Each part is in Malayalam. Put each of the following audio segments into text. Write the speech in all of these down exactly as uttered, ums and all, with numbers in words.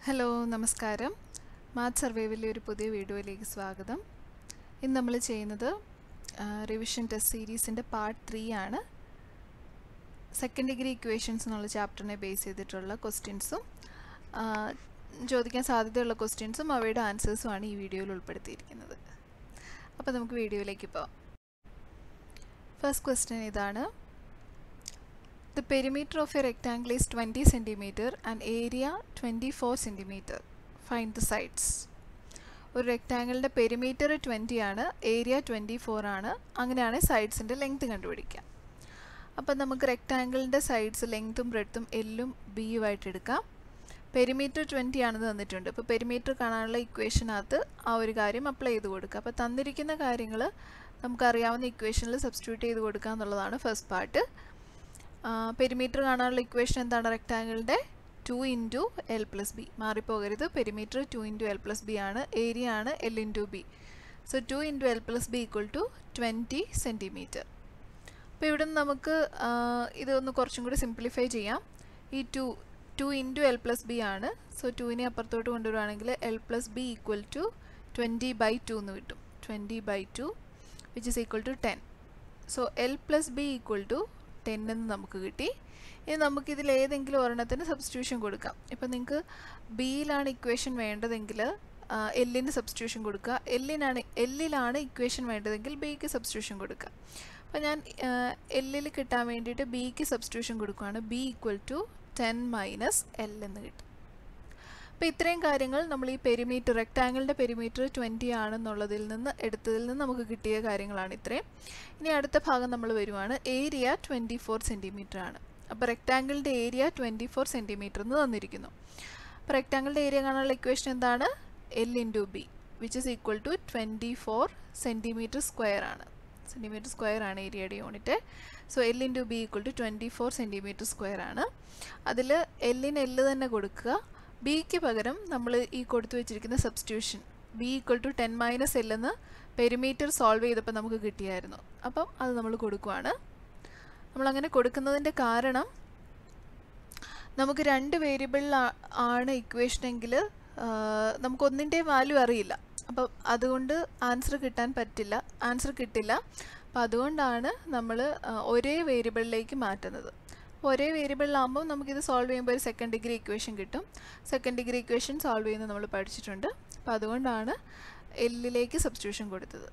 ഹലോ നമസ്കാരം മാത്സ് സർവൈവലിലെ ഒരു പുതിയ വീഡിയോയിലേക്ക് സ്വാഗതം. ഇന്ന് നമ്മൾ ചെയ്യുന്നത് റിവിഷൻ ടെസ്റ്റ് സീരീസിൻ്റെ പാർട്ട് ത്രീ ആണ്. സെക്കൻഡ് ഡിഗ്രി ഇക്വേഷൻസ് എന്നുള്ള ചാപ്റ്ററിനെ ബേസ് ചെയ്തിട്ടുള്ള ക്വസ്റ്റ്യൻസും ചോദിക്കാൻ സാധ്യതയുള്ള ക്വസ്റ്റ്യൻസും അവയുടെ ആൻസേഴ്സുമാണ് ഈ വീഡിയോയിൽ ഉൾപ്പെടുത്തിയിരിക്കുന്നത്. അപ്പോൾ നമുക്ക് വീഡിയോയിലേക്ക് പോകാം. ഫസ്റ്റ് ക്വസ്റ്റ്യൻ ഇതാണ്. The perimeter of a rectangle is twenty centimeter and area twenty-four centimeter. Find the sides. ഒരു റെക്റ്റാങ്കിളിൻ്റെ പെരിമീറ്റർ ട്വൻറ്റി ആണ്, ഏരിയ ട്വൻറ്റി ഫോർ ആണ്. അങ്ങനെയാണ് സൈഡ്സിൻ്റെ ലെങ്ത് കണ്ടുപിടിക്കുക. അപ്പം നമുക്ക് റെക്റ്റാങ്കിളിൻ്റെ സൈഡ്സ് ലെങ്ത്തും ബ്രെഡ്ത്തും എല്ലും ബിയുമായിട്ട് എടുക്കാം. പെരിമീറ്റർ ട്വൻറ്റി ആണെന്ന് തന്നിട്ടുണ്ട്. അപ്പോൾ പെരിമീറ്റർ കാണാനുള്ള ഇക്വേഷനകത്ത് ആ ഒരു കാര്യം അപ്ലൈ ചെയ്ത് കൊടുക്കുക. അപ്പോൾ തന്നിരിക്കുന്ന കാര്യങ്ങൾ നമുക്കറിയാവുന്ന ഇക്വേഷനിൽ സബ്സ്റ്റിറ്റ്യൂട്ട് ചെയ്ത് കൊടുക്കുക എന്നുള്ളതാണ് ഫസ്റ്റ് പാർട്ട്. പെരിമീറ്റർ കാണാനുള്ള ഇക്വേഷൻ എന്താണ്? റെക്റ്റാങ്കിളിൻ്റെ two into L plus B. മാറിപ്പോകരുത്, perimeter two into L plus B ആണ്, ഏരിയ ആണ് L into B. So two into L plus B equal to twenty centimetre. അപ്പോൾ ഇവിടെ നിന്ന് നമുക്ക് ഇതൊന്ന് കുറച്ചും കൂടി സിംപ്ലിഫൈ ചെയ്യാം. ഈ two two into L plus B ആണ്. സോ ടുവിനെ അപ്പുറത്തോട്ട് കൊണ്ടുവരുവാണെങ്കിൽ L plus B equal to twenty by two എന്ന് കിട്ടും. Twenty by two which is equal to ten. So L plus B equal to ten എന്ന് നമുക്ക് കിട്ടി. ഇനി നമുക്കിതിൽ ഏതെങ്കിലും ഒരെണ്ണത്തിന് സബ്സ്റ്റിറ്റ്യൂഷൻ കൊടുക്കാം. ഇപ്പം നിങ്ങൾക്ക് ബിയിലാണ് ഇക്വേഷൻ വേണ്ടതെങ്കിൽ എല്ലിന് സബ്സ്റ്റിറ്റ്യൂഷൻ കൊടുക്കുക. എല്ലിനാണ് എല്ലിലാണ് ഇക്വേഷൻ വേണ്ടതെങ്കിൽ ബിക്ക് സബ്സ്റ്റിറ്റ്യൂഷൻ കൊടുക്കുക. അപ്പോൾ ഞാൻ എല്ലിൽ കിട്ടാൻ വേണ്ടിയിട്ട് ബിക്ക് സബ്സ്റ്റിറ്റ്യൂഷൻ കൊടുക്കുകയാണ്. B equal to ten minus L എന്ന് കിട്ടും. അപ്പോൾ ഇത്രയും കാര്യങ്ങൾ നമ്മൾ ഈ പെരിമീറ്റർ റെക്റ്റാങ്കിളിൻ്റെ പെരിമീറ്റർ ട്വൻറ്റി ആണെന്നുള്ളതിൽ നിന്ന് എടുത്തതിൽ നിന്ന് നമുക്ക് കിട്ടിയ കാര്യങ്ങളാണ് ഇത്രയും. ഇനി അടുത്ത ഭാഗം നമ്മൾ വരുവാണ്. ഏരിയ ട്വൻറ്റി ഫോർ സെൻറ്റിമീറ്റർ ആണ്. അപ്പോൾ റെക്റ്റാങ്കിളിൻ്റെ ഏരിയ ട്വൻറ്റി ഫോർ സെൻറ്റിമീറ്റർ എന്ന് തന്നിരിക്കുന്നു. അപ്പോൾ റെക്റ്റാങ്കിളിൻ്റെ ഏരിയ കാണാനുള്ള ഇക്വേഷൻ എന്താണ്? L into B which is equal to twenty four centimetre square ആണ്. സെൻറ്റിമീറ്റർ സ്ക്വയർ ആണ് ഏരിയയുടെ unit. So L into B equal to twenty four centimetre square ആണ്. അതിൽ എല്ലിന് എല്ല് തന്നെ കൊടുക്കുക. ബിക്ക് പകരം നമ്മൾ ഈ കൊടുത്തു വെച്ചിരിക്കുന്ന substitution B equal to ten minus L എന്ന് പെരിമീറ്റർ സോൾവ് ചെയ്തപ്പോൾ നമുക്ക് കിട്ടിയായിരുന്നു. അപ്പം അത് നമ്മൾ കൊടുക്കുവാണ്. നമ്മളങ്ങനെ കൊടുക്കുന്നതിൻ്റെ കാരണം നമുക്ക് രണ്ട് വേരിയബിളിൽ ആണ് ഇക്വേഷനെങ്കിൽ നമുക്കൊന്നിൻ്റെ വാല്യൂ അറിയില്ല. അപ്പം അതുകൊണ്ട് ആൻസർ കിട്ടാൻ പറ്റില്ല ആൻസർ കിട്ടില്ല. അപ്പം അതുകൊണ്ടാണ് നമ്മൾ ഒരേ വേരിയബിളിലേക്ക് മാറ്റുന്നത്. ഒരേ വേരിയബിളിലാകുമ്പോൾ നമുക്കിത് സോൾവ് ചെയ്യുമ്പോൾ ഒരു സെക്കൻഡ് ഡിഗ്രി ഇക്വേഷൻ കിട്ടും. സെക്കൻഡ് ഡിഗ്രി ഇക്വേഷൻ സോൾവ് ചെയ്യുന്നത് നമ്മൾ പഠിച്ചിട്ടുണ്ട്. അപ്പോൾ അതുകൊണ്ടാണ് എല്ലിലേക്ക് സബ്സ്റ്റിറ്റ്യൂഷൻ കൊടുത്തത്.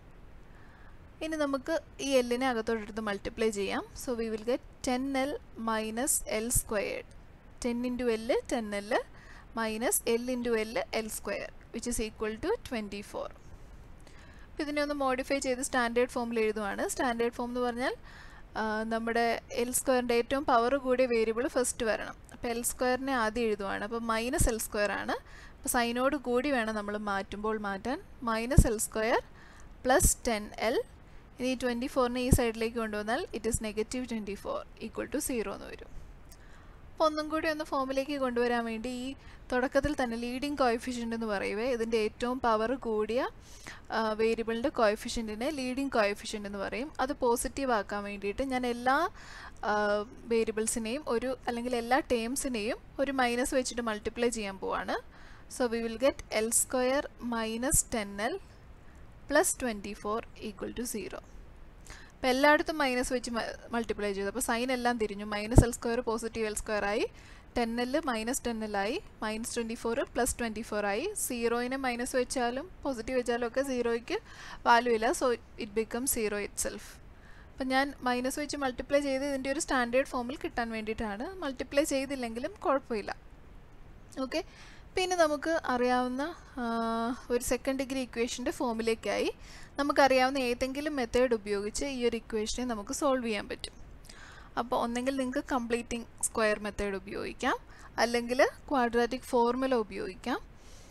ഇനി നമുക്ക് ഈ എല്ലിനെ അകത്തോട്ടെടുത്ത് മൾട്ടിപ്ലൈ ചെയ്യാം. So we will get ten L minus L squared. Ten into L ten L minus L into L L square which is equal to twenty four. അപ്പോൾ ഇതിനെ ഒന്ന് മോഡിഫൈ ചെയ്ത് സ്റ്റാൻഡേർഡ് ഫോമിൽ എഴുതുവാണ്. സ്റ്റാൻഡേർഡ് ഫോം എന്ന് പറഞ്ഞാൽ നമ്മുടെ എൽ സ്ക്വയറിൻ്റെ ഏറ്റവും പവർ കൂടിയ വേരിയബിൾ ഫസ്റ്റ് വരണം. അപ്പോൾ എൽ സ്ക്വയറിനെ ആദ്യം എഴുതുവാണ്. അപ്പോൾ മൈനസ് എൽ സ്ക്വയർ ആണ്. അപ്പോൾ സൈനോട് കൂടി വേണം നമ്മൾ മാറ്റുമ്പോൾ മാറ്റാൻ. Minus L square plus ten L. ഇനി ട്വൻറ്റി ഫോറിനെ ഈ സൈഡിലേക്ക് കൊണ്ടുവന്നാൽ it is negative twenty four equal to zero എന്ന് വരും. അപ്പോൾ ഒന്നും കൂടി ഒന്ന് ഫോമിലേക്ക് കൊണ്ടുവരാൻ വേണ്ടി ഈ തുടക്കത്തിൽ തന്നെ ലീഡിങ് കോഎഫിഷ്യൻ്റ് എന്ന് പറയുവേ ഇതിൻ്റെ ഏറ്റവും പവർ കൂടിയ വേരിയബിളിൻ്റെ കോഎഫിഷ്യൻറ്റിനെ ലീഡിങ് കോഎഫിഷ്യൻ്റ് എന്ന് പറയും. അത് പോസിറ്റീവ് ആക്കാൻ വേണ്ടിയിട്ട് ഞാൻ എല്ലാ വേരിയബിൾസിനെയും ഒരു അല്ലെങ്കിൽ എല്ലാ ടേംസിനെയും ഒരു മൈനസ് വെച്ചിട്ട് മൾട്ടിപ്ലൈ ചെയ്യാൻ പോവാണ്. So we will get L square minus ten L plus twenty four equal to zero. അപ്പോൾ എല്ലായിടത്തും മൈനസ് വെച്ച് മൾട്ടിപ്ലൈ ചെയ്തു. അപ്പോൾ സൈൻ എല്ലാം തിരിഞ്ഞു. Minus L square positive L square ആയി. Ten L minus ten L ആയി. Minus twenty four plus twenty four ആയി. സീറോയിനെ മൈനസ് വെച്ചാലും പോസിറ്റീവ് വെച്ചാലും ഒക്കെ സീറോയ്ക്ക് വാല്യൂ ഇല്ല. So it become zero itself. അപ്പം ഞാൻ മൈനസ് വെച്ച് മൾട്ടിപ്ലൈ ചെയ്ത് ഇതിൻ്റെ ഒരു സ്റ്റാൻഡേർഡ് ഫോമിൽ കിട്ടാൻ വേണ്ടിയിട്ടാണ്. മൾട്ടിപ്ലൈ ചെയ്തില്ലെങ്കിലും കുഴപ്പമില്ല. ഓക്കെ. പിന്നെ നമുക്ക് അറിയാവുന്ന ഒരു സെക്കൻഡ് ഡിഗ്രി ഇക്വേഷൻ്റെ ഫോമിലേക്കായി നമുക്കറിയാവുന്ന ഏതെങ്കിലും മെത്തേഡ് ഉപയോഗിച്ച് ഈ ഒരു ഇക്വേഷനെ നമുക്ക് സോൾവ് ചെയ്യാൻ പറ്റും. അപ്പോൾ ഒന്നെങ്കിൽ നിങ്ങൾക്ക് കംപ്ലീറ്റിംഗ് സ്ക്വയർ മെത്തേഡ് ഉപയോഗിക്കാം, അല്ലെങ്കിൽ ക്വാഡ്രാറ്റിക് ഫോർമുല ഉപയോഗിക്കാം.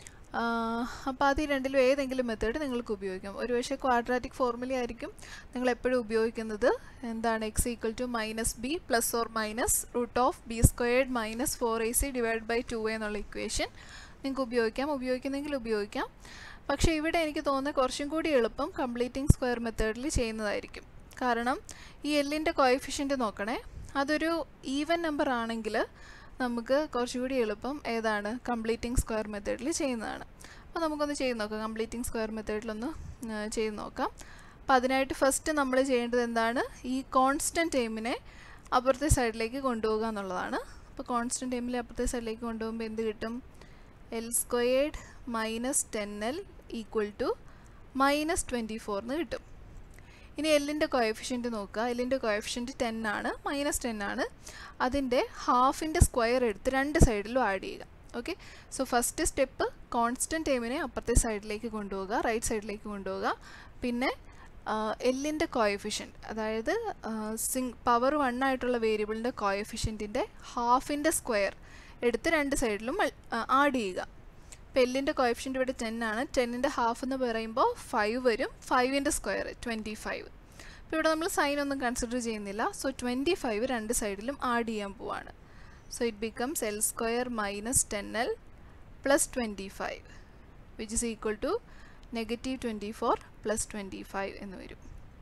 അപ്പോൾ അത് ഈ രണ്ടിലും ഏതെങ്കിലും മെത്തേഡ് നിങ്ങൾക്ക് ഉപയോഗിക്കാം. ഒരുപക്ഷെ ക്വാഡ്രാറ്റിക് ഫോർമുല ആയിരിക്കും നിങ്ങൾ എപ്പോഴും ഉപയോഗിക്കുന്നത്. എന്താണ്? X equal to minus B plus or minus root of B squared minus four A C divide by two A എന്നുള്ള ഇക്വേഷൻ നിങ്ങൾക്ക് ഉപയോഗിക്കാം. ഉപയോഗിക്കുന്നെങ്കിൽ ഉപയോഗിക്കാം. പക്ഷേ ഇവിടെ എനിക്ക് തോന്നുന്നത് കുറച്ചും കൂടി എളുപ്പം കംപ്ലീറ്റിംഗ് സ്ക്വയർ മെത്തേഡിൽ ചെയ്യുന്നതായിരിക്കും. കാരണം ഈ എല്ലിൻ്റെ കോഎഫിഷ്യൻ്റ് നോക്കണേ, അതൊരു ഈവൻ നമ്പർ ആണെങ്കിൽ നമുക്ക് കുറച്ചുകൂടി എളുപ്പം ഏതാണ് കംപ്ലീറ്റിംഗ് സ്ക്വയർ മെത്തേഡിൽ ചെയ്യുന്നതാണ്. അപ്പോൾ നമുക്കൊന്ന് ചെയ്ത് നോക്കാം. കംപ്ലീറ്റിംഗ് സ്ക്വയർ മെത്തേഡിലൊന്ന് ചെയ്ത് നോക്കാം. അപ്പോൾ അതിനായിട്ട് ഫസ്റ്റ് നമ്മൾ ചെയ്യേണ്ടത് എന്താണ്, ഈ കോൺസ്റ്റൻറ്റ് ടേമിനെ അപ്പുറത്തെ സൈഡിലേക്ക് കൊണ്ടുപോകുക എന്നുള്ളതാണ്. അപ്പോൾ കോൺസ്റ്റൻറ്റ് ടേമിലെ അപ്പുറത്തെ സൈഡിലേക്ക് കൊണ്ടുപോകുമ്പോൾ എന്ത് കിട്ടും, L squared minus ten L equal to minus twenty four എന്ന് കിട്ടും. ഇനി എല്ലിൻ്റെ കോയഫിഷ്യൻറ്റ് നോക്കുക. എല്ലിൻ്റെ കോയഫിഷ്യൻറ്റ് ടെൻ ആണ്, മൈനസ് ടെൻ ആണ്. അതിൻ്റെ ഹാഫിൻ്റെ സ്ക്വയർ എടുത്ത് രണ്ട് സൈഡിലും ആഡ് ചെയ്യുക. Okay, so first step constant ടേമിനെ അപ്പുറത്തെ സൈഡിലേക്ക് കൊണ്ടുപോകുക, റൈറ്റ് സൈഡിലേക്ക് കൊണ്ടുപോകുക. പിന്നെ എല്ലിൻ്റെ കോയഫിഷ്യൻറ്റ്, അതായത് സിങ് പവർ വൺ ആയിട്ടുള്ള വേരിയബിളിൻ്റെ കോയഫിഷ്യൻറ്റിൻ്റെ ഹാഫിൻ്റെ സ്ക്വയർ എടുത്ത് രണ്ട് സൈഡിലും ആഡ് ചെയ്യുക. ഇപ്പോൾ എല്ലിൻ്റെ കോയഫിഷ്യൻറ്റ് ഇവിടെ ടെൻ ആണ്. ടെന്നിൻ്റെ ഹാഫ് എന്ന് പറയുമ്പോൾ ഫൈവ് വരും. ഫൈവിൻ്റെ സ്ക്വയർ ട്വൻറ്റി ഫൈവ്. ഇപ്പോൾ ഇവിടെ നമ്മൾ സൈൻ ഒന്നും കൺസിഡർ ചെയ്യുന്നില്ല. സോ ട്വൻറ്റി ഫൈവ് രണ്ട് സൈഡിലും ആഡ് ചെയ്യാൻ പോവാണ്. So it becomes L square minus ten L plus twenty five which is equal to negative twenty four plus twenty five എന്ന് വരും.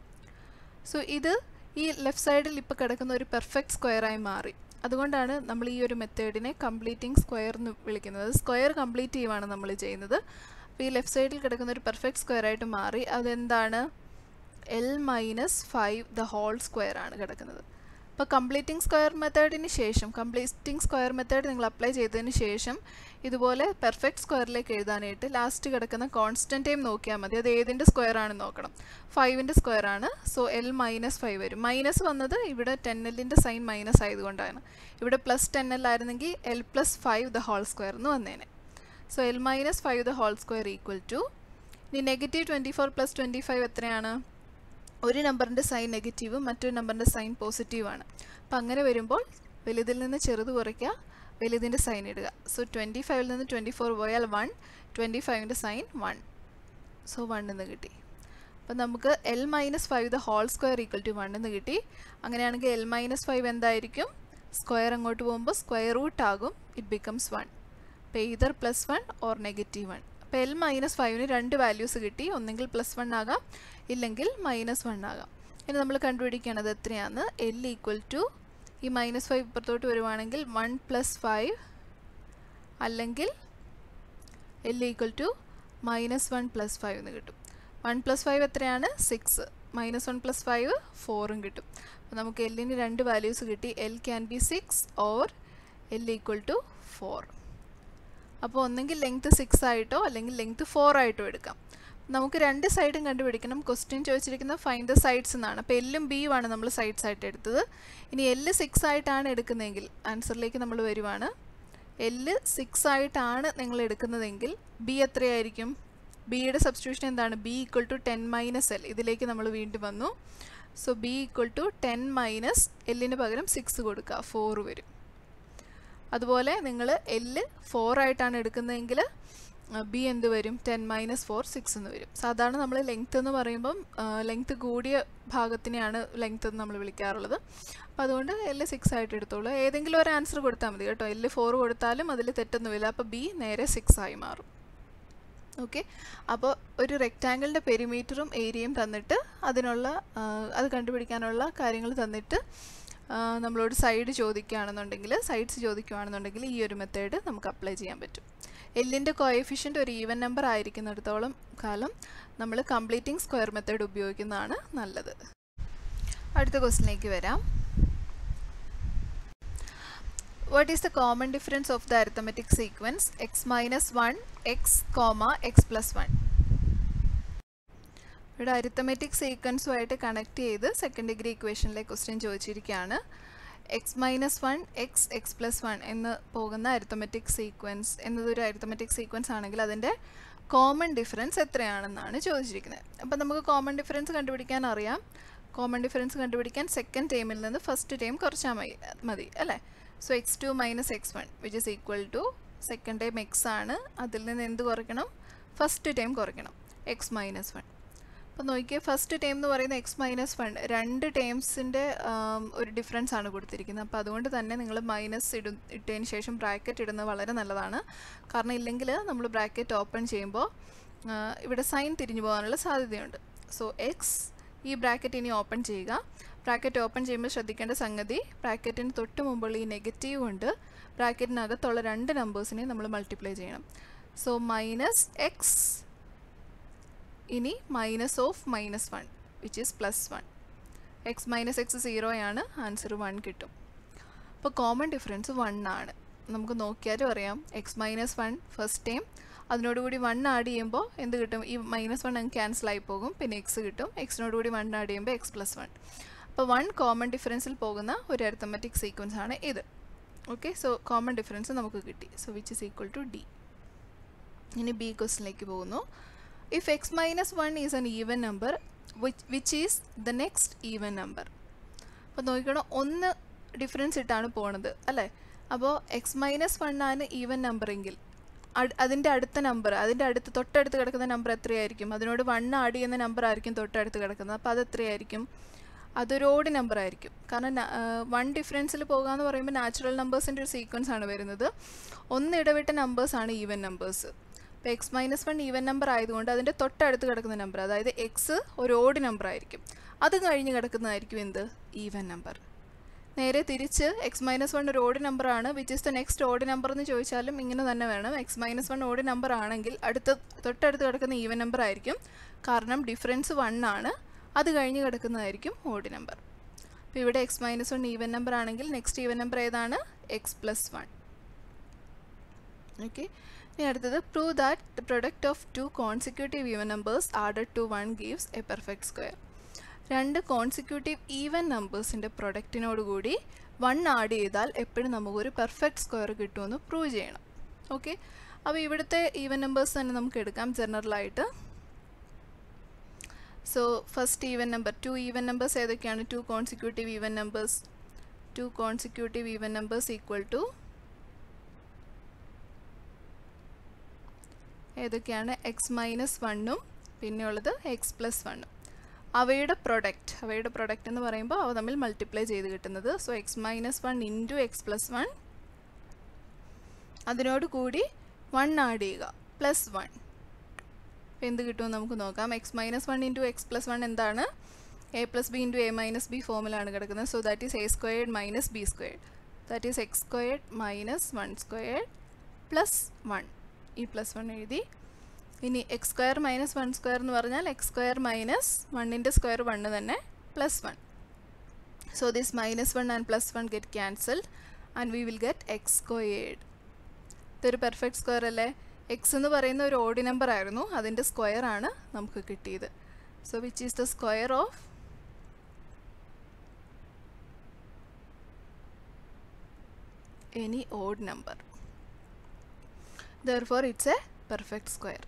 സോ ഇത് ഈ ലെഫ്റ്റ് സൈഡിൽ ഇപ്പോൾ കിടക്കുന്ന ഒരു പെർഫെക്റ്റ് സ്ക്വയറായി മാറി. അതുകൊണ്ടാണ് നമ്മൾ ഈ ഒരു മെത്തേഡിനെ കംപ്ലീറ്റിംഗ് സ്ക്വയർ എന്ന് വിളിക്കുന്നത്. സ്ക്വയർ കംപ്ലീറ്റ് ചെയ്യുവാണ് നമ്മൾ ചെയ്യുന്നത്. അപ്പോൾ ഈ ലെഫ്റ്റ് സൈഡിൽ കിടക്കുന്ന ഒരു പെർഫെക്റ്റ് സ്ക്വയർ ആയിട്ട് മാറി. അതെന്താണ്, L minus five the whole square ആണ് കിടക്കുന്നത്. അപ്പോൾ കംപ്ലീറ്റിംഗ് സ്ക്വയർ മെത്തേഡിന് ശേഷം കംപ്ലീറ്റിംഗ് സ്ക്വയർ മെത്തേഡ് നിങ്ങൾ അപ്ലൈ ചെയ്തതിന് ശേഷം ഇതുപോലെ പെർഫെക്റ്റ് സ്ക്വയറിലേക്ക് എഴുതാനായിട്ട് ലാസ്റ്റ് കിടക്കുന്ന കോൺസ്റ്റൻറ്റ് ടൈം നോക്കിയാൽ മതി. അത് ഏതിൻ്റെ സ്ക്വയർ ആണെന്ന് നോക്കണം. ഫൈവിൻ്റെ സ്ക്വയർ ആണ്. സോ എൽ മൈനസ് ഫൈവ് വരും. മൈനസ് വന്നത് ഇവിടെ ടെൻ എല്ലിൻ്റെ സൈൻ മൈനസ് ആയതുകൊണ്ടാണ്. ഇവിടെ പ്ലസ് ടെൻ എൽ ആയിരുന്നെങ്കിൽ L plus five the whole square എന്ന് വന്നേനെ. So L minus five the whole square equal to, ഇനി negative twenty four plus twenty five എത്രയാണ്, ഒരു നമ്പറിൻ്റെ സൈൻ നെഗറ്റീവും മറ്റൊരു നമ്പറിൻ്റെ സൈൻ പോസിറ്റീവാണ്. അപ്പം അങ്ങനെ വരുമ്പോൾ വലുതിൽ നിന്ന് ചെറുത് കുറയ്ക്കുക, വലുതിൻ്റെ സൈൻ ഇടുക. സോ ട്വൻറ്റി ഫൈവിൽ നിന്ന് ട്വൻറ്റി ഫോർ പോയാൽ വൺ, ട്വൻറ്റി ഫൈവിൻ്റെ സൈൻ വൺ. സോ വൺ എന്ന് കിട്ടി. അപ്പം നമുക്ക് L minus five the whole square equal to one എന്ന് കിട്ടി. അങ്ങനെയാണെങ്കിൽ എൽ മൈനസ് ഫൈവ് എന്തായിരിക്കും, സ്ക്വയർ അങ്ങോട്ട് പോകുമ്പോൾ സ്ക്വയർ റൂട്ട് ആകും. It becomes one. അപ്പോൾ either plus one or negative one. അപ്പോൾ എൽ മൈനസ് ഫൈവിന് രണ്ട് വാല്യൂസ് കിട്ടി. ഒന്നെങ്കിൽ പ്ലസ് വൺ ആകാം, ഇല്ലെങ്കിൽ മൈനസ് വൺ ആകാം. ഇനി നമ്മൾ കണ്ടുപിടിക്കേണ്ടത് എത്രയാണ്, എൽ ഈക്വൽ ടു ഈ മൈനസ് ഫൈവ് ഇപ്പുറത്തോട്ട് വരുവാണെങ്കിൽ വൺ പ്ലസ് ഫൈവ്, അല്ലെങ്കിൽ L equal to minus one plus five എന്ന് കിട്ടും. വൺ പ്ലസ് ഫൈവ് എത്രയാണ്, six. Minus one plus five ഫോറും കിട്ടും. അപ്പോൾ നമുക്ക് എല്ലിന് രണ്ട് വാല്യൂസ് കിട്ടി. L can be six or L equal to four. അപ്പോൾ ഒന്നെങ്കിൽ ലെങ്ത് സിക്സ് ആയിട്ടോ അല്ലെങ്കിൽ ലെങ്ത് ഫോർ ആയിട്ടോ എടുക്കാം. നമുക്ക് രണ്ട് സൈഡും കണ്ടുപിടിക്കണം. ക്വസ്റ്റ്യൻ ചോദിച്ചിരിക്കുന്നത് ഫൈൻഡ് ദ സൈഡ്സ് എന്നാണ്. അപ്പോൾ എല്ലും ബിയും ആണ് നമ്മൾ സൈഡ്സ് ആയിട്ട് എടുത്തത്. ഇനി എല്ല് സിക്സ് ആയിട്ടാണ് എടുക്കുന്നതെങ്കിൽ ആൻസറിലേക്ക് നമ്മൾ വരുവാണ്. എല്ല് സിക്സ് ആയിട്ടാണ് നിങ്ങൾ എടുക്കുന്നതെങ്കിൽ ബി എത്രയായിരിക്കും, ബിയുടെ സബ്സ്റ്റിറ്റ്യൂഷൻ എന്താണ്, B equal to ten minus L. ഇതിലേക്ക് നമ്മൾ വീണ്ടും വന്നു. So B equal to ten minus എല്ലിന് പകരം സിക്സ് കൊടുക്കുക, ഫോർ വരും. അതുപോലെ നിങ്ങൾ എല്ല് ഫോർ ആയിട്ടാണ് എടുക്കുന്നതെങ്കിൽ ബി എന്ത് വരും, ടെൻ മൈനസ് ഫോർ സിക്സ് എന്ന് വരും. സാധാരണ നമ്മൾ ലെങ്ത് എന്ന് പറയുമ്പം ലെങ്ത് കൂടിയ ഭാഗത്തിനെയാണ് ലെങ്ത് എന്ന് നമ്മൾ വിളിക്കാറുള്ളത്. അപ്പോൾ അതുകൊണ്ട് എല്ല് സിക്സ് ആയിട്ട് എടുത്തോളൂ. ഏതെങ്കിലും ഒരു ആൻസർ കൊടുത്താൽ മതി കേട്ടോ. എല്ല് ഫോർ കൊടുത്താലും അതിൽ തെറ്റൊന്നുമില്ല. അപ്പോൾ ബി നേരെ സിക്സ് ആയി മാറും. ഓക്കെ, അപ്പോൾ ഒരു റെക്റ്റാങ്കിളിൻ്റെ പെരിമീറ്ററും ഏരിയയും തന്നിട്ട് അതിനുള്ള അത് കണ്ടുപിടിക്കാനുള്ള കാര്യങ്ങൾ തന്നിട്ട് നമ്മളോട് സൈഡ് ചോദിക്കുകയാണെന്നുണ്ടെങ്കിൽ സൈഡ്സ് ചോദിക്കുകയാണെന്നുണ്ടെങ്കിൽ ഈ ഒരു മെത്തേഡ് നമുക്ക് അപ്ലൈ ചെയ്യാൻ പറ്റും. എല്ലിൻ്റെ കോഎഫിഷ്യൻ്റ് ഒരു ഈവൻ നമ്പർ ആയിരിക്കുന്നിടത്തോളം കാലം നമ്മൾ കംപ്ലീറ്റിംഗ് സ്ക്വയർ മെത്തേഡ് ഉപയോഗിക്കുന്നതാണ് നല്ലത്. അടുത്ത ക്വസ്റ്റിനിലേക്ക് വരാം. What is the common difference of the arithmetic sequence x minus one, x, comma, x plus one? ഇവിടെ അരിത്തമെറ്റിക് സീക്വൻസുമായിട്ട് കണക്ട് ചെയ്ത് സെക്കൻഡ് ഡിഗ്രി ഇക്വേഷനിലെ ക്വസ്റ്റ്യൻ ചോദിച്ചിരിക്കുകയാണ്. X minus one X X plus one എന്ന് പോകുന്ന അരിത്തമെറ്റിക് സീക്വൻസ് എന്നതൊരു അരിത്തമെറ്റിക് സീക്വൻസ് ആണെങ്കിൽ അതിൻ്റെ കോമൺ ഡിഫറൻസ് എത്രയാണെന്നാണ് ചോദിച്ചിരിക്കുന്നത്. അപ്പോൾ നമുക്ക് കോമൺ ഡിഫറൻസ് കണ്ടുപിടിക്കാൻ അറിയാം. കോമൺ ഡിഫറൻസ് കണ്ടുപിടിക്കാൻ സെക്കൻഡ് ടേമിൽ നിന്ന് ഫസ്റ്റ് ടേം കുറച്ചാൽ മതി മതി അല്ലേ. So X two minus X one which is equal to second time X ആണ്. അതിൽ നിന്ന് എന്ത് കുറയ്ക്കണം, ഫസ്റ്റ് ടൈം കുറയ്ക്കണം, എക്സ് മൈനസ് വൺ. അപ്പോൾ നോക്കിയാൽ ഫസ്റ്റ് ടൈം എന്ന് പറയുന്ന എക്സ് മൈനസ് വൺ രണ്ട് ടേംസിൻ്റെ ഒരു ഡിഫറൻസ് ആണ് കൊടുത്തിരിക്കുന്നത്. അപ്പോൾ അതുകൊണ്ട് തന്നെ നിങ്ങൾ മൈനസ് ഇട ഇട്ടതിന് ശേഷം ബ്രാക്കറ്റ് ഇടുന്നത് വളരെ നല്ലതാണ്. കാരണം ഇല്ലെങ്കിൽ നമ്മൾ ബ്രാക്കറ്റ് ഓപ്പൺ ചെയ്യുമ്പോൾ ഇവിടെ സൈൻ തിരിഞ്ഞു പോകാനുള്ള സാധ്യതയുണ്ട്. സോ എക്സ് ഈ ബ്രാക്കറ്റ് ഇനി ഓപ്പൺ ചെയ്യുക. ബ്രാക്കറ്റ് ഓപ്പൺ ചെയ്യുമ്പോൾ ശ്രദ്ധിക്കേണ്ട സംഗതി, ബ്രാക്കറ്റിന് തൊട്ട് മുമ്പുള്ള ഈ നെഗറ്റീവ് കൊണ്ട് ബ്രാക്കറ്റിനകത്തുള്ള രണ്ട് നമ്പേഴ്സിനെ നമ്മൾ മൾട്ടിപ്ലൈ ചെയ്യണം. സോ മൈനസ് എക്സ് ഇനി minus of minus one which is plus one. X minus X സീറോയാണ്, ആൻസർ വൺ കിട്ടും. അപ്പോൾ കോമൺ ഡിഫറൻസ് വൺ ആണ്. നമുക്ക് നോക്കിയാലും അറിയാം X minus one first time, അതിനോടുകൂടി വൺ ആഡ് ചെയ്യുമ്പോൾ എന്ത് കിട്ടും? ഈ മൈനസ് വൺ അങ്ങ് ക്യാൻസൽ ആയി പോകും, പിന്നെ എക്സ് കിട്ടും. എക്സിനോടുകൂടി വൺ ആഡ് ചെയ്യുമ്പോൾ എക്സ് പ്ലസ് വൺ. അപ്പോൾ വൺ കോമൺ ഡിഫറൻസിൽ പോകുന്ന ഒരു അരിത്തമെറ്റിക് സീക്വൻസ് ആണ് ഇത്. ഓക്കെ, സോ കോമൺ ഡിഫറൻസ് നമുക്ക് കിട്ടി. So which is equal to D. ഇനി ബി ക്വസ്റ്റിനിലേക്ക് പോകുന്നു. If X minus one is an even number which which is the next even number. അപ്പോൾ നോക്കണം, ഒന്ന് ഡിഫറൻസ് ഇട്ടാണ് പോണത് അല്ലേ. അപ്പോൾ എക്സ് മൈനസ് വൺ ആണ് ഈവൻ നമ്പറെങ്കിൽ അതിൻ്റെ അടുത്ത നമ്പർ, അതിൻ്റെ അടുത്ത് തൊട്ടടുത്ത് കിടക്കുന്ന നമ്പർ എത്രയായിരിക്കും? അതിനോട് വൺ ആഡ് ചെയ്യുന്ന നമ്പർ ആയിരിക്കും തൊട്ടടുത്ത് കിടക്കുന്നത്. അപ്പോൾ അത് എത്രയായിരിക്കും? അതൊരു ഓഡ് നമ്പർ ആയിരിക്കും. കാരണം വൺ ഡിഫറൻസിൽ പോകുക എന്ന് പറയുമ്പോൾ നാച്ചുറൽ നമ്പേഴ്സിൻ്റെ ഒരു സീക്വൻസ് ആണ് വരുന്നത്. ഒന്ന് ഇടവിട്ട നമ്പേഴ്സാണ് ഈവൻ നമ്പേഴ്സ്. അപ്പോൾ X minus one even number ആയതുകൊണ്ട് അതിൻ്റെ തൊട്ടടുത്ത് കിടക്കുന്ന നമ്പർ, അതായത് എക്സ് ഒരു ഓഡ് നമ്പർ ആയിരിക്കും. അത് കഴിഞ്ഞ് കിടക്കുന്നതായിരിക്കും എന്ത്? Even number. നേരെ തിരിച്ച് എക്സ് മൈനസ് വൺ ഒരു ഓഡ് നമ്പർ ആണ്, which is the next odd number എന്ന് ചോദിച്ചാലും ഇങ്ങനെ തന്നെ വേണം. X minus one odd number ആണെങ്കിൽ അടുത്ത് തൊട്ടടുത്ത് കിടക്കുന്ന ഈവൻ നമ്പർ ആയിരിക്കും. കാരണം ഡിഫറൻസ് വൺ ആണ്, അത് കഴിഞ്ഞ് കിടക്കുന്നതായിരിക്കും ഓഡ് നമ്പർ. അപ്പോൾ ഇവിടെ X minus one even number ആണെങ്കിൽ നെക്സ്റ്റ് ഈവൻ നമ്പർ ഏതാണ്? X plus one. ഓക്കെ, ഇനി അടുത്തത് prove that the product of two consecutive even numbers added to one gives a perfect square. രണ്ട് കോൺസിക്യൂട്ടീവ് ഈവൻ നമ്പേഴ്സിൻ്റെ പ്രൊഡക്റ്റിനോടുകൂടി വൺ ആഡ് ചെയ്താൽ എപ്പോഴും നമുക്കൊരു പെർഫെക്റ്റ് സ്ക്വയർ കിട്ടുമെന്ന് പ്രൂവ് ചെയ്യണം. ഓക്കെ, അപ്പോൾ ഇവിടുത്തെ ഈവൻ നമ്പേഴ്സ് തന്നെ നമുക്ക് എടുക്കാം ജനറലായിട്ട്. So first even number, two even numbers ഏതൊക്കെയാണ്? Two consecutive even numbers. Two consecutive even numbers equal to ഏതൊക്കെയാണ്? എക്സ് മൈനസ് വണ്ണും പിന്നെയുള്ളത് എക്സ് പ്ലസ് വണ്ണും. അവയുടെ പ്രൊഡക്റ്റ്, അവയുടെ പ്രൊഡക്റ്റ് എന്ന് പറയുമ്പോൾ അവ തമ്മിൽ മൾട്ടിപ്ലൈ ചെയ്ത് കിട്ടുന്നത്. So X minus one into X plus one, അതിനോട് കൂടി വൺ ആഡ് ചെയ്യുക, പ്ലസ് വൺ. അപ്പോൾ എന്ത് കിട്ടുമെന്ന് നമുക്ക് നോക്കാം. X minus one into X plus one എന്താണ്? A plus B into A minus B ഫോമിലാണ് കിടക്കുന്നത്. So that is A squared minus B squared, that is X squared minus one squared plus one. ഈ പ്ലസ് വൺ എഴുതി. ഇനി X square minus one square എന്ന് പറഞ്ഞാൽ എക്സ് സ്ക്വയർ മൈനസ് വണ്ണിൻ്റെ സ്ക്വയർ വണ്ണ് തന്നെ plus one. So this minus one and plus one get cancelled and we will get X squared. ഇതൊരു പെർഫെക്റ്റ് സ്ക്വയർ അല്ലേ? എക്സ് എന്ന് പറയുന്ന ഒരു ഓഡ് നമ്പർ ആയിരുന്നു, അതിൻ്റെ സ്ക്വയർ ആണ് നമുക്ക് കിട്ടിയത്. So which is the square of any odd number. Therefore it's a perfect square.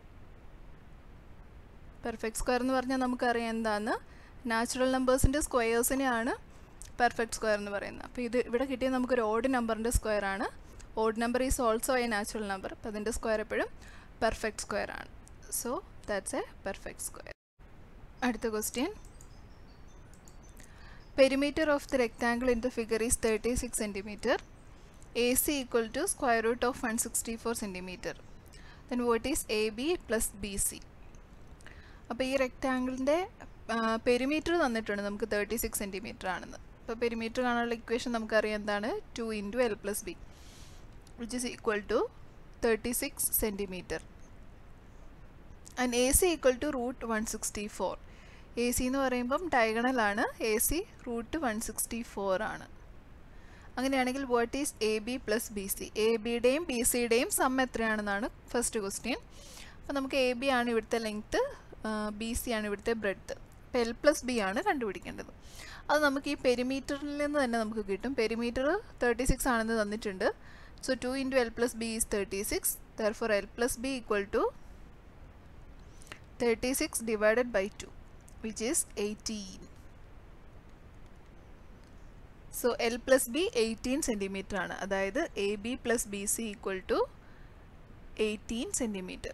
Perfect square എന്ന് പറഞ്ഞാൽ നമുക്കറിയാം എന്താണ്? നാച്ചുറൽ നമ്പേഴ്സിൻ്റെ സ്ക്വയേഴ്സിനെയാണ് പെർഫെക്റ്റ് സ്ക്വയർ എന്ന് പറയുന്നത്. അപ്പോൾ ഇത് ഇവിടെ കിട്ടിയത് നമുക്കൊരു ഓഡ് നമ്പറിൻ്റെ സ്ക്വയർ ആണ്. Odd number is also a natural number. അപ്പോൾ അതിൻ്റെ സ്ക്വയർ എപ്പോഴും പെർഫെക്റ്റ് സ്ക്വയർ ആണ്. So that's a perfect square. അടുത്ത question. Perimeter of the rectangle in the figure is thirty six centimetre. A C equal to square root of one hundred sixty-four centimeter. Then what is A B plus B C? അപ്പോൾ ഈ റെക്റ്റാങ്കിളിൻ്റെ പെരിമീറ്റർ തന്നിട്ടുണ്ട് നമുക്ക് തേർട്ടി സിക്സ് സെൻറ്റിമീറ്റർ ആണെന്ന്. അപ്പോൾ പെരിമീറ്റർ കാണാനുള്ള ഇക്വേഷൻ നമുക്കറിയാം എന്താണ്? Two into L plus B which is equal to thirty six centimetre. And A C equal to root one sixty four. A C എന്ന് പറയുമ്പം ഡയഗണലാണ്, A C root one sixty four ആണ്. അങ്ങനെയാണെങ്കിൽ what is A B plus B C? A ബിയുടെയും ബി സിയുടെയും സം എത്രയാണെന്നാണ് ഫസ്റ്റ് ക്വസ്റ്റ്യൻ. അപ്പോൾ നമുക്ക് എ ബി ആണ് ഇവിടുത്തെ ലെങ്ത്ത്, ബി സി ആണ് ഇവിടുത്തെ ബ്രെഡ്ത്ത്. അപ്പോൾ എൽ പ്ലസ് ബി ആണ് കണ്ടുപിടിക്കേണ്ടത്. അത് നമുക്ക് ഈ പെരിമീറ്ററിൽ നിന്ന് തന്നെ നമുക്ക് കിട്ടും. പെരിമീറ്റർ തേർട്ടി സിക്സ് ആണെന്ന് തന്നിട്ടുണ്ട്. So two into L plus B is thirty six. Therefore L plus B equal to thirty six divided by two which is eighteen. So L plus B eighteen centimetre ആണ്. അതായത് A B plus B C equal to eighteen centimetre.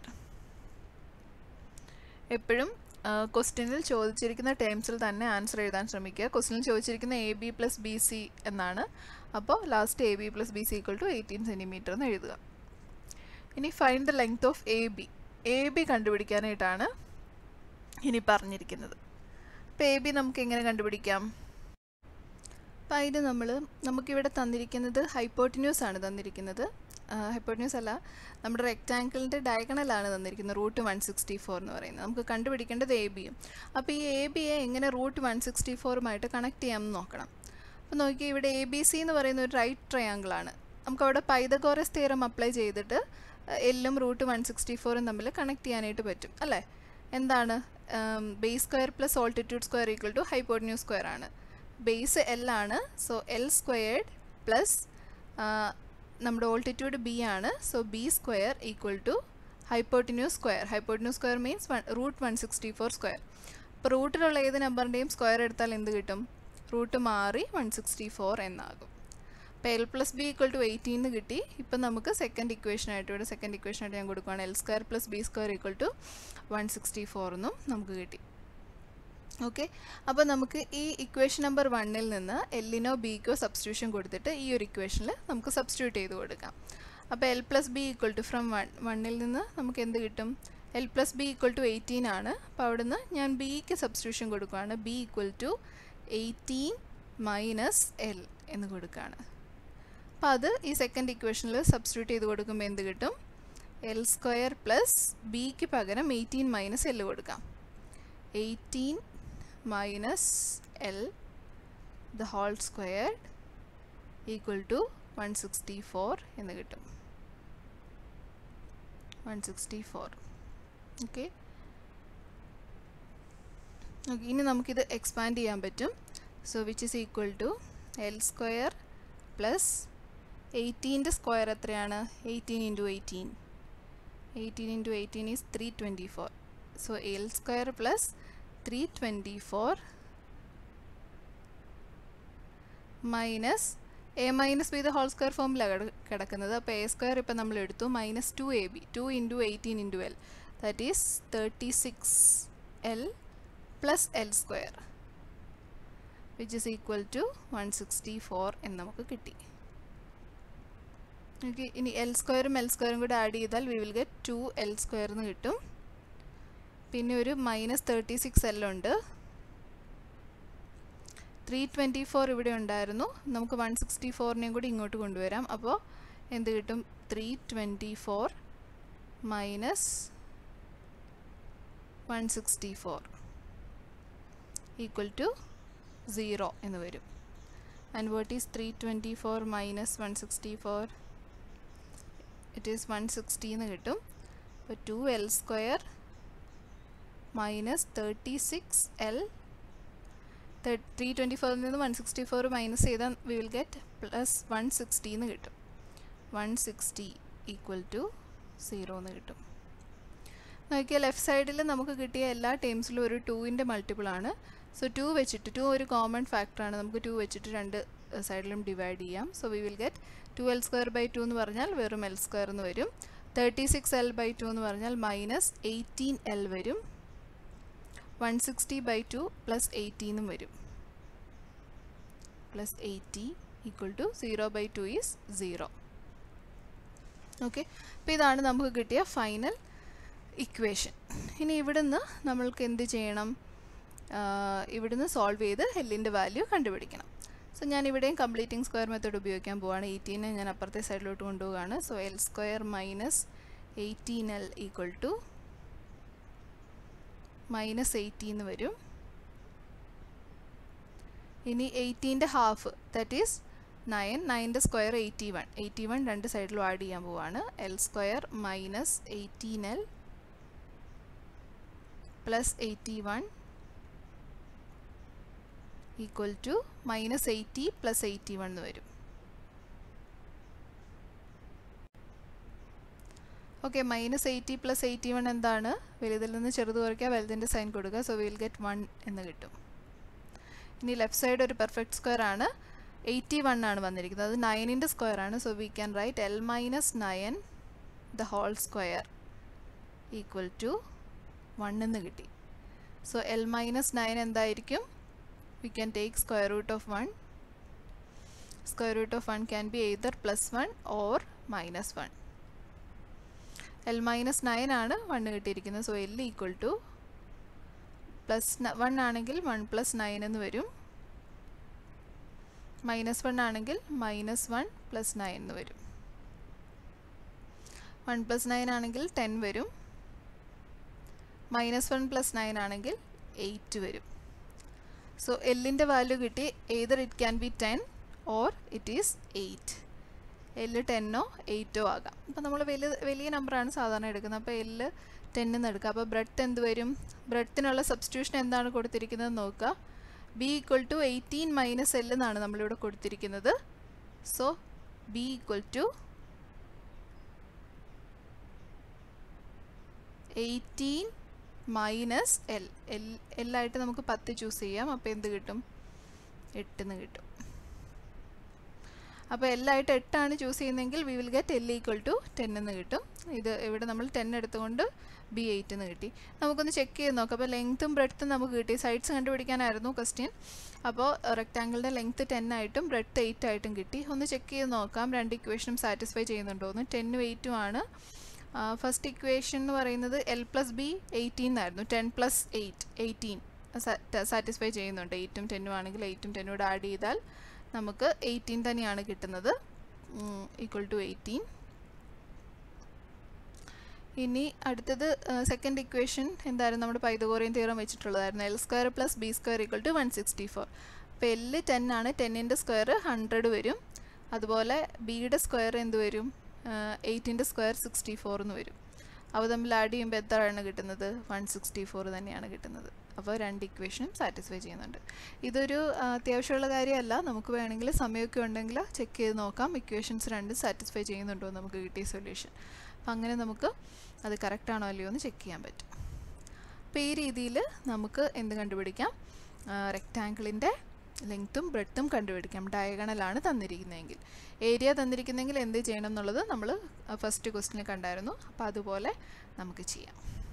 എപ്പോഴും ക്വസ്റ്റ്യനിൽ ചോദിച്ചിരിക്കുന്ന ടേംസിൽ തന്നെ ആൻസർ എഴുതാൻ ശ്രമിക്കുക. ക്വസ്റ്റ്യനിൽ ചോദിച്ചിരിക്കുന്ന A B plus B C എന്നാണ്. അപ്പോൾ last A B plus B C equal to eighteen centimetre എന്ന് എഴുതുക. ഇനി find the length of A B. A B കണ്ടുപിടിക്കാനായിട്ടാണ് ഇനി പറഞ്ഞിരിക്കുന്നത്. അപ്പോൾ എ ബി നമുക്ക് എങ്ങനെ കണ്ടുപിടിക്കാം? അപ്പോൾ അതിന് നമ്മൾ നമുക്കിവിടെ തന്നിരിക്കുന്നത് ഹൈപ്പോട്ടിന്യൂസ് ആണ് തന്നിരിക്കുന്നത്. ഹൈപ്പോട്ടിന്യൂസ് അല്ല, നമ്മുടെ റെക്റ്റാങ്കിളിൻ്റെ ഡയഗണലാണ് തന്നിരിക്കുന്നത് റൂട്ട് വൺ സിക്സ്റ്റി ഫോർ എന്ന് പറയുന്നത്. നമുക്ക് കണ്ടുപിടിക്കേണ്ടത് എ ബിയും. അപ്പോൾ ഈ എ ബിയെ എങ്ങനെ റൂട്ട് വൺ സിക്സ്റ്റി ഫോറുമായിട്ട് കണക്ട് ചെയ്യാമെന്ന് നോക്കണം. അപ്പോൾ നോക്കി, ഇവിടെ എ ബി സി എന്ന് പറയുന്ന ഒരു റൈറ്റ് ട്രയാങ്കിളാണ്. നമുക്കവിടെ പൈതഗോറസ് തിയറം അപ്ലൈ ചെയ്തിട്ട് എല്ലും റൂട്ട് വൺ സിക്സ്റ്റി ഫോറും തമ്മിൽ കണക്ട് ചെയ്യാനായിട്ട് പറ്റും അല്ലേ? എന്താണ് base square plus altitude square equal to hypotenuse square ആണ്. ബേസ് എൽ ആണ്, സോ എൽ സ്ക്വയർഡ് പ്ലസ് നമ്മുടെ ഓൾട്ടിറ്റ്യൂഡ് ബി ആണ്, so B square equal to hypotenuse square. Hypotenuse square means one root one sixty four square. അപ്പോൾ റൂട്ടിലുള്ള ഏത് നമ്പറിൻ്റെയും സ്ക്വയർ എടുത്താൽ എന്ത് കിട്ടും? റൂട്ട് മാറി വൺ സിക്സ്റ്റി ഫോർ എന്നാകും. അപ്പോൾ L plus B equal to eighteen എന്ന് കിട്ടി. ഇപ്പം നമുക്ക് സെക്കൻഡ് ഇക്വേഷനായിട്ട് ഇവിടെ സെക്കൻഡ് ഇക്വേഷനായിട്ട് ഞാൻ കൊടുക്കുകയാണ്. L square plus B square equal to one sixty four എന്നും നമുക്ക് കിട്ടി. ഓക്കെ, അപ്പോൾ നമുക്ക് ഈ ഇക്വേഷൻ നമ്പർ വണ്ണിൽ നിന്ന് എല്ലിനോ ബിക്കോ സബ്സ്റ്റിറ്റ്യൂഷൻ കൊടുത്തിട്ട് ഈ ഒരു ഇക്വേഷനിൽ നമുക്ക് സബ്സ്റ്റിറ്റ്യൂട്ട് ചെയ്ത് കൊടുക്കാം. അപ്പോൾ L plus B equal to from one വണ്ണിൽ നിന്ന് നമുക്ക് എന്ത് കിട്ടും? L plus B equal to eighteen ആണ്. അപ്പോൾ അവിടുന്ന് ഞാൻ ബിക്ക് സബ്സ്റ്റിറ്റ്യൂഷൻ കൊടുക്കുകയാണ്. B equal to eighteen minus L എന്ന് കൊടുക്കുകയാണ്. അപ്പോൾ അത് ഈ സെക്കൻഡ് ഇക്വേഷനിൽ സബ്സ്റ്റിറ്റ്യൂട്ട് ചെയ്ത് കൊടുക്കുമ്പോൾ എന്ത് കിട്ടും? എൽ സ്ക്വയർ പ്ലസ് ബിക്ക് പകരം എയ്റ്റീൻ മൈനസ് എൽ കൊടുക്കാം. Eighteen minus L the whole squared equal to one sixty four എന്ന് കിട്ടും. One sixty four. Okay, okay ഇനി നമുക്കിത് എക്സ്പാൻഡ് ചെയ്യാൻ പറ്റും. So which is equal to L square plus എയ്റ്റീൻ്റെ സ്ക്വയർ എത്രയാണ്? Eighteen into eighteen. Eighteen into eighteen is three twenty four. So L square plus three twenty four minus A minus B the whole square ഫോമിലാണ് കിടക്കുന്നത്. അപ്പോൾ എ സ്ക്വയർ ഇപ്പം നമ്മൾ എടുത്തു minus two A B, two into eighteen into L, that is thirty six L plus L square which is equal to one sixty four എന്ന് നമുക്ക് കിട്ടി. ഓക്കെ, ഇനി എൽ സ്ക്വയറും എൽ സ്ക്വയറും കൂടെ ആഡ് ചെയ്താൽ we will get two L square എന്ന് കിട്ടും. പിന്നെ ഒരു മൈനസ് തേർട്ടി സിക്സ് എൽ ഉണ്ട്. ത്രീ ട്വൻറ്റി ഫോർ ഇവിടെ ഉണ്ടായിരുന്നു, നമുക്ക് വൺ സിക്സ്റ്റി ഫോറിനെയും കൂടി ഇങ്ങോട്ട് കൊണ്ടുവരാം. അപ്പോൾ എന്ത് കിട്ടും? Three twenty four minus one sixty four equal to zero എന്ന് വരും. And what is three twenty four minus one sixty four? It is one sixty എന്ന് കിട്ടും. അപ്പോൾ two L square minus thirty six L, three twenty ഫോറിൽ നിന്ന് വൺ സിക്സ്റ്റി ഫോർ മൈനസ് ചെയ്താൽ we will get plus one sixty എന്ന് കിട്ടും. One sixty equal to zero എന്ന് കിട്ടും. നോക്കിയാൽ ലെഫ്റ്റ് സൈഡിൽ നമുക്ക് കിട്ടിയ എല്ലാ ടേംസിലും ഒരു ടൂവിൻ്റെ മൾട്ടിപ്പിളാണ്. സോ ടു വെച്ചിട്ട്, ടു ഒരു കോമൺ ഫാക്ടറാണ്, നമുക്ക് ടു വെച്ചിട്ട് രണ്ട് സൈഡിലും ഡിവൈഡ് ചെയ്യാം. So we will get two L square by two എന്ന് പറഞ്ഞാൽ വെറും എൽ സ്ക്വയർ എന്ന് വരും. Thirty six L by two എന്ന് പറഞ്ഞാൽ മൈനസ് എയ്റ്റീൻ എൽ വരും. One sixty by two plus എയ്റ്റീനും വരും. Plus eighty equal to zero by two is zero. Okay, അപ്പോൾ ഇതാണ് നമുക്ക് കിട്ടിയ ഫൈനൽ ഇക്വേഷൻ. ഇനി ഇവിടുന്ന് നമ്മൾക്ക് എന്ത് ചെയ്യണം? ഇവിടുന്ന് സോൾവ് ചെയ്ത് എല്ലിൻ്റെ വാല്യൂ കണ്ടുപിടിക്കണം. സോ ഞാൻ ഇവിടെയും കംപ്ലീറ്റിംഗ് സ്ക്വയർ മെത്തേഡ് ഉപയോഗിക്കാൻ പോവുകയാണ്. എയ്റ്റീനെ ഞാൻ അപ്പുറത്തെ സൈഡിലോട്ട് കൊണ്ടുപോവുകയാണ്. So L square minus eighteen L equal to minus eighty എന്ന് വരും. ഇനി എയ്റ്റീൻ്റെ ഹാഫ്, ദാറ്റ് ഈസ് നയൻ, നയൻ്റെ square eighty one, eighty one രണ്ട് സൈഡിലും ആഡ് ചെയ്യാൻ പോവാണ്. L square minus eighteen L plus eighty one equal to minus eighty plus eighty one എന്ന് വരും. Okay, minus eighty plus eighty one എന്താണ്? വലുതിൽ നിന്ന് ചെറുത് കുറയ്ക്കുക, വലുതിൻ്റെ സൈൻ കൊടുക്കുക. സോ വിൽ ഗെറ്റ് വൺ എന്ന് കിട്ടും. ഇനി ലെഫ്റ്റ് സൈഡ് ഒരു പെർഫെക്റ്റ് സ്ക്വയർ ആണ്, എയ്റ്റി വൺ ആണ് വന്നിരിക്കുന്നത്, അത് നയനിൻ്റെ സ്ക്വയർ ആണ്. So we can write L minus nine the whole square equal to one എന്ന് കിട്ടി. സോ എൽ മൈനസ് നയൻ എന്തായിരിക്കും? We can take square root of one. Square root of one can be either plus one or minus one. L minus nine ആണ് one കിട്ടിയിരിക്കുന്നത്. So L equal to plus one ആണെങ്കിൽ one plus nine എന്ന് വരും. മൈനസ് വൺ ആണെങ്കിൽ മൈനസ് വൺ പ്ലസ് നയൻ എന്ന് വരും. വൺ പ്ലസ് നയൻ ആണെങ്കിൽ ടെൻ വരും. മൈനസ് വൺ പ്ലസ് നയൻ ആണെങ്കിൽ എയ്റ്റ് വരും. സോ എല്ലിൻ്റെ വാല്യൂ കിട്ടി. Either it can be ten or it is eight. L ടെന്നോ എയ്റ്റോ ആകാം. അപ്പോൾ നമ്മൾ വലിയ വലിയ നമ്പറാണ് സാധാരണ എടുക്കുന്നത്. അപ്പോൾ എല്ല് ടെന്നിന്ന് എടുക്കുക. അപ്പോൾ ബ്രെഡ്ത്ത് എന്ത് വരും? ബ്രെഡ്ത്തിനുള്ള സബ്സ്റ്റിറ്റ്യൂഷൻ എന്താണ് കൊടുത്തിരിക്കുന്നത് നോക്കുക. B equal to eighteen minus L എന്നാണ് നമ്മളിവിടെ കൊടുത്തിരിക്കുന്നത്. So B equal to eighteen minus L. L എല്ലായിട്ട് നമുക്ക് പത്ത് ചൂസ് ചെയ്യാം. അപ്പോൾ എന്ത് കിട്ടും? എട്ടെന്ന് കിട്ടും. അപ്പോൾ എല്ലായിട്ട് എട്ടാണ് ചൂസ് ചെയ്യുന്നതെങ്കിൽ we will get L equal to ten എന്ന് കിട്ടും. ഇത് ഇവിടെ നമ്മൾ ടെൻ എടുത്തുകൊണ്ട് ബി എയ്റ്റ് എന്ന് കിട്ടി. നമുക്കൊന്ന് ചെക്ക് ചെയ്ത് നോക്കാം. അപ്പോൾ ലെങ്ത്തും ബ്രെഡ്ത്തും നമുക്ക് കിട്ടി. സൈഡ്സ് കണ്ടുപിടിക്കാനായിരുന്നു ക്വസ്റ്റ്യൻ. അപ്പോൾ റെക്റ്റാങ്കിളിൻ്റെ ലെങ്ത്ത് ടെൻ ആയിട്ടും ബ്രെഡ്ത്ത് എയ്റ്റ് ആയിട്ടും കിട്ടി. ഒന്ന് ചെക്ക് ചെയ്ത് നോക്കാം രണ്ട് ഇക്വേഷനും സാറ്റിസ്ഫൈ ചെയ്യുന്നുണ്ടോ എന്ന്. ടെന്നും എയ്റ്റും ആണ്. ഫസ്റ്റ് ഇക്വേഷൻ എന്ന് പറയുന്നത് എൽ പ്ലസ് ബി എയ്റ്റീൻ എന്നായിരുന്നു. Ten plus eight eighteen satisfy ചെയ്യുന്നുണ്ട്. എയ്റ്റും ടെന്നും ആണെങ്കിൽ എയ്റ്റും ടെന്നും കൂടെ ആഡ് ചെയ്താൽ നമുക്ക് എയ്റ്റീൻ തന്നെയാണ് കിട്ടുന്നത്. Equal to eighteen. ഇനി അടുത്തത് സെക്കൻഡ് ഇക്വേഷൻ എന്തായിരുന്നു? നമ്മുടെ പൈതഗോറിയൻ തിയറം വെച്ചിട്ടുള്ളതായിരുന്നു. L square plus B square equal to one sixty four. അപ്പോൾ എല്ല് ടെൻ ആണ്. ടെന്നിൻ്റെ സ്ക്വയർ ഹൺഡ്രഡ് വരും. അതുപോലെ ബിയുടെ സ്ക്വയർ എന്ത് വരും? എയ്റ്റിൻ്റെ സ്ക്വയർ സിക്സ്റ്റി ഫോർ എന്ന് വരും. അവ തമ്മിൽ ആഡ് ചെയ്യുമ്പോൾ എത്രയാണ് കിട്ടുന്നത്? വൺ സിക്സ്റ്റി ഫോർ തന്നെയാണ് കിട്ടുന്നത്. അപ്പോൾ രണ്ട് ഇക്വേഷനും സാറ്റിസ്ഫൈ ചെയ്യുന്നുണ്ട്. ഇതൊരു അത്യാവശ്യമുള്ള കാര്യമല്ല. നമുക്ക് വേണമെങ്കിൽ സമയമൊക്കെ ഉണ്ടെങ്കിൽ ചെക്ക് ചെയ്ത് നോക്കാം ഇക്വേഷൻസ് രണ്ടും സാറ്റിസ്ഫൈ ചെയ്യുന്നുണ്ടോ നമുക്ക് കിട്ടിയ സൊല്യൂഷൻ. അപ്പം അങ്ങനെ നമുക്ക് അത് കറക്റ്റാണോ അല്ലയോ എന്ന് ചെക്ക് ചെയ്യാൻ പറ്റും. അപ്പോൾ ഈ രീതിയിൽ നമുക്ക് എന്ത് കണ്ടുപിടിക്കാം? റെക്റ്റാങ്കിളിൻ്റെ ലെങ്ത്തും ബ്രെഡ്ത്തും കണ്ടുപിടിക്കാം. ഡയഗണലാണ് തന്നിരിക്കുന്നതെങ്കിൽ. ഏരിയ തന്നിരിക്കുന്നതെങ്കിൽ എന്ത് ചെയ്യണം എന്നുള്ളത് നമ്മൾ ഫസ്റ്റ് ക്വസ്റ്റിനിൽ കണ്ടായിരുന്നു. അപ്പോൾ അതുപോലെ നമുക്ക് ചെയ്യാം.